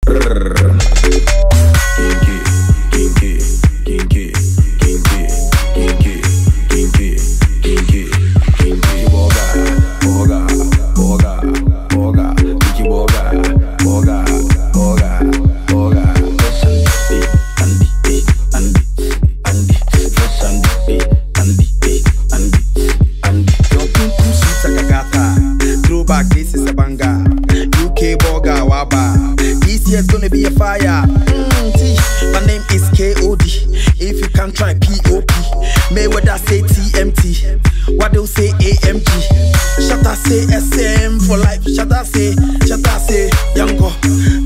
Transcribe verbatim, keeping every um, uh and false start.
Say S M for life, shut up, say, shut up, say, young go.